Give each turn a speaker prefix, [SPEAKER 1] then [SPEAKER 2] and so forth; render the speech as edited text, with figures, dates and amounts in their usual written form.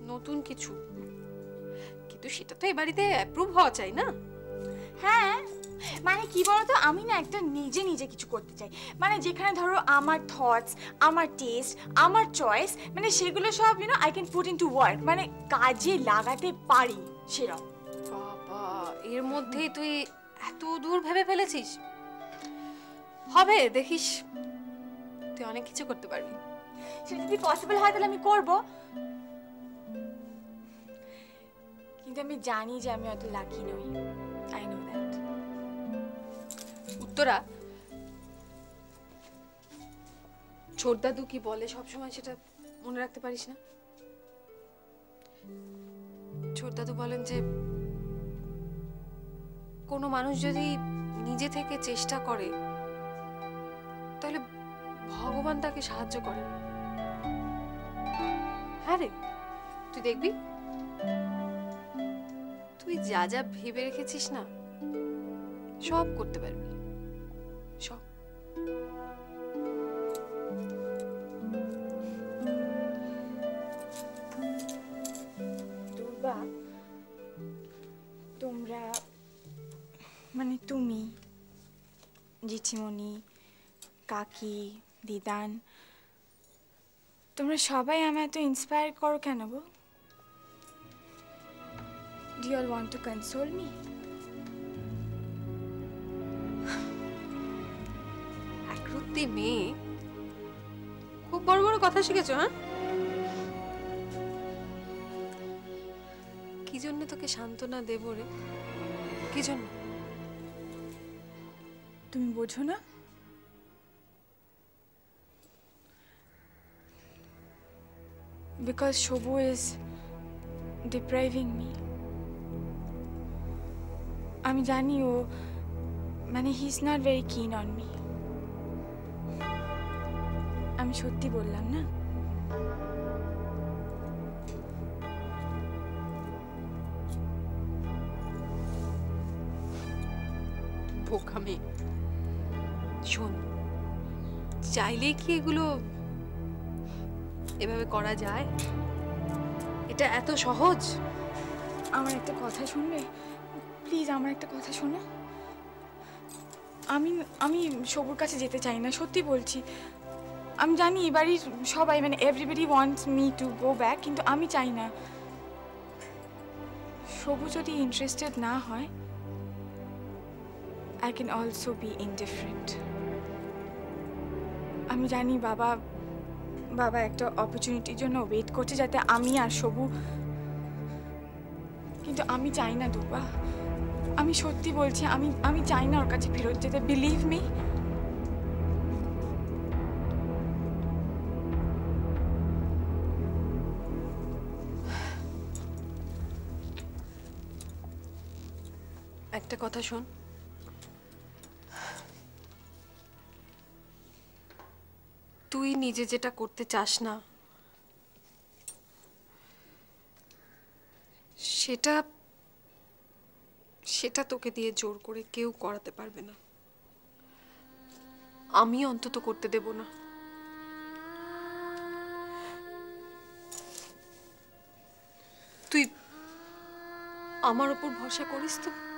[SPEAKER 1] নতুন কিছু, কিন্তু সেটা তো এই বাড়িতে অ্যাপ্রুভ হওয়া চাই না?
[SPEAKER 2] হ্যাঁ, মানে কি বলতো, আমি না একটা নিজে নিজে কিছু করতে চাই, মানে যেখানে ধরো আমার থটস, আমার টেস্ট, আমার চয়েস, মানে সেগুলো সব I can put into work, মানে কাজে লাগাতে পারি সেরকম।
[SPEAKER 1] বাবা, এর মধ্যেই তুই এত দূর ভেবে ফেলেছিস? হবে, দেখিস তুই অনেক কিছু করতে পারবি।
[SPEAKER 2] সেটা যদি পসিবল হয় তাহলে আমি করব, কিন্তু আমি জানি যে আমি অত লাকি নই। I know that.
[SPEAKER 1] উত্তরা, ছোট দাদু কি বলে সবসময় সেটা মনে রাখতে পারিস না? ছোট দাদু বলেন যে কোনো মানুষ যদি নিজে থেকে চেষ্টা করে তাহলে ভগবান তাকে সাহায্য করে। হ্যাঁ রে, তুই দেখবি তুই যা যা ভেবে রেখেছিস না সব করতে পারবি, সব।
[SPEAKER 2] দুর্বা, তোমরা মানে তুমি, জিঠিমণি, কাকি, দিদান, তোমরা সবাই আমায় এত ইন্সপায়ার করো কেন গো? Do you all want to console me?
[SPEAKER 1] একরত্তি মেয়ে, খুব বড় বড় কথা শিখেছো, হ্যাঁ? কি জন্য তোকে সান্ত্বনা দেব রে? কি জন্য?
[SPEAKER 2] তুমি বোঝো না? Because Shobu is depriving me. আমি জানি ও মানে he is not very keen on me. আমি সত্যি বললাম না?
[SPEAKER 1] বোকামে, শোন, চাইলেই কি এগুলো এভাবে করা যায়? এটা এত সহজ?
[SPEAKER 2] আমার একটা কথা শুনবে প্লিজ? আমার একটা কথা শোনো। আমি আমি সবুর কাছে যেতে চাই না, সত্যি বলছি। আমি জানি এই বাড়ির সবাই মানে everybody wants me to go back, কিন্তু আমি চাই না। সবু যদি ইন্টারেস্টেড না হয়, I can also be indifferent. আমি জানি বাবা বাবা একটা অপরচুনিটির জন্য ওয়েট করছে যাতে আমি আর সবু, কিন্তু আমি চাই না দুর্বা, আমি সত্যি বলছি, আমি চাই না ওর কাছে ফেরত যেতে, বিলিভ মি।
[SPEAKER 1] একটা কথা শোন, তুই নিজে যেটা করতে চাস না সেটা সেটা তোকে দিয়ে জোর করে কেউ করাতে পারবে না, আমি অন্তত করতে দেব না। তুই আমার উপর ভরসা করিস তো?